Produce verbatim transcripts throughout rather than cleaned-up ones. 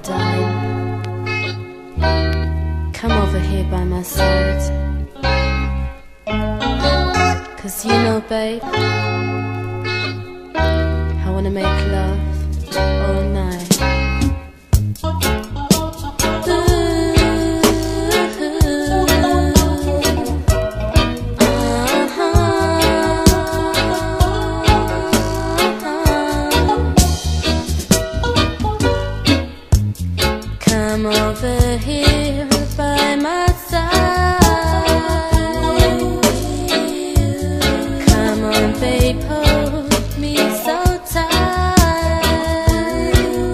darling, come over here by my side. 'Cause you know, babe, I wanna make love all night. Come over here by my side. Come on, babe, hold me so tight.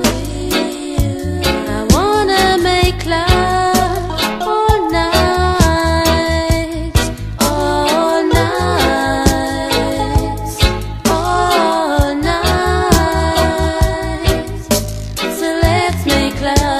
I wanna make love all night, all night, all night. So let's make love.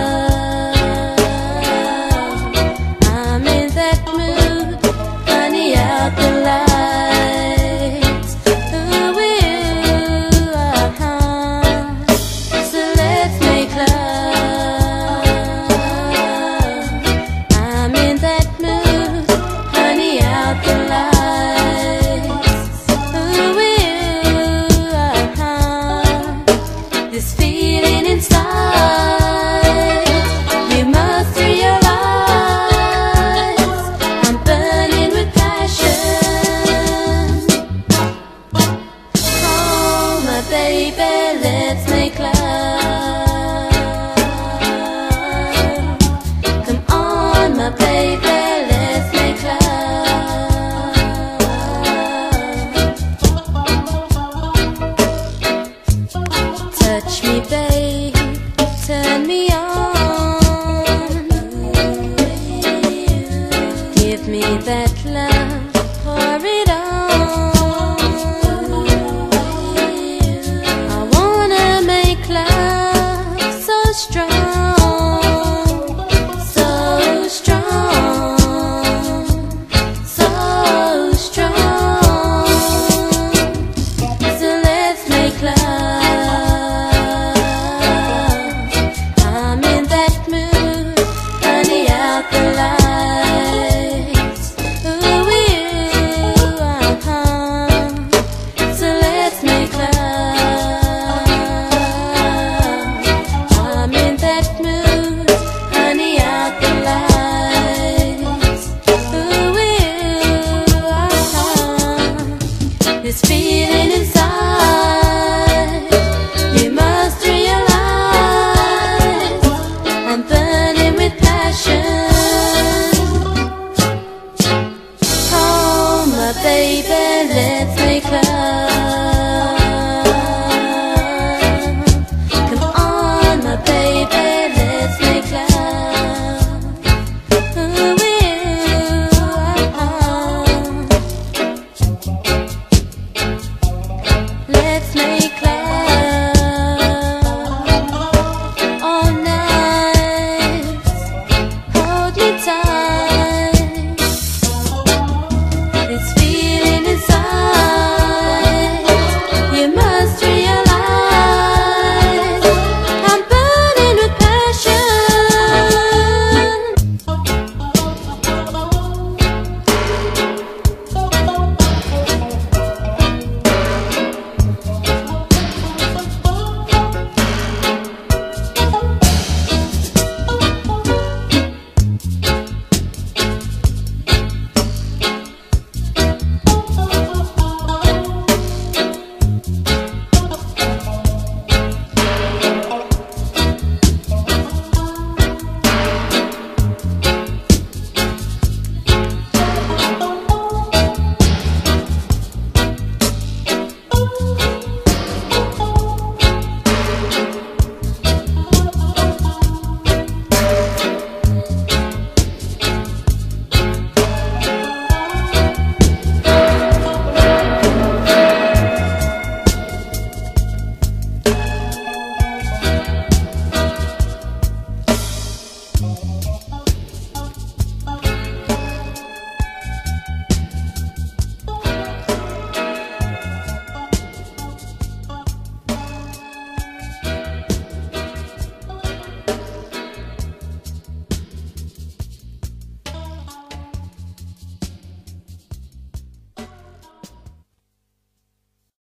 This feeling inside, you must realize I'm burning with passion. Oh, my baby, let's make love. Come on, my baby, let's make love. Touch me, babe, turn me on. Give me that love, pour it on. I wanna make love so strong, so strong, so strong. So let's make love. This feeling inside, you must realize I'm burning with passion. Oh, my baby, let's make love.